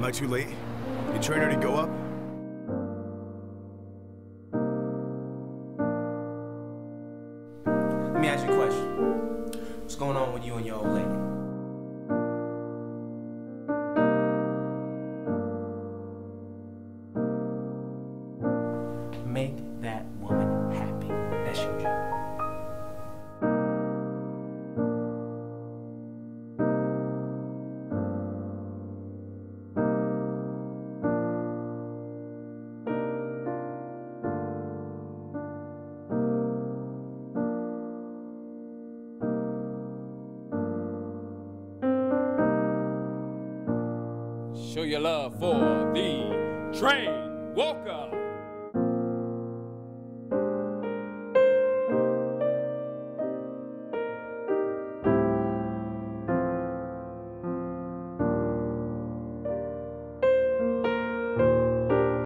Am I too late? Your train already go up? Let me ask you a question. What's going on with you and your old lady? Make that woman happy. That's your job. Show your love for the train walker.